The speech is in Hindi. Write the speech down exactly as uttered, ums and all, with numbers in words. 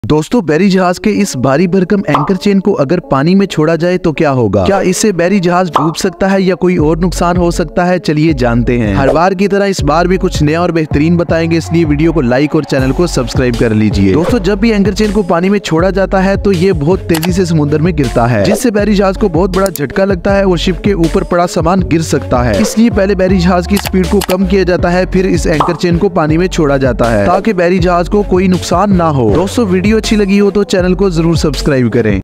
दोस्तों, बैरी जहाज के इस भारी भरकम एंकर चेन को अगर पानी में छोड़ा जाए तो क्या होगा? क्या इससे बैरी जहाज डूब सकता है या कोई और नुकसान हो सकता है? चलिए जानते हैं। हर बार की तरह इस बार भी कुछ नया और बेहतरीन बताएंगे, इसलिए वीडियो को लाइक और चैनल को सब्सक्राइब कर लीजिए। दोस्तों, जब भी एंकर चेन को पानी में छोड़ा जाता है तो ये बहुत तेजी से समुद्र में गिरता है, जिससे बैरी जहाज को बहुत बड़ा झटका लगता है और शिप के ऊपर पड़ा सामान गिर सकता है। इसलिए पहले बैरी जहाज की स्पीड को कम किया जाता है, फिर इस एंकर चेन को पानी में छोड़ा जाता है ताकि बैरी जहाज को कोई नुकसान ना हो। दोस्तों, वीडियो अच्छी लगी हो तो चैनल को जरूर सब्सक्राइब करें।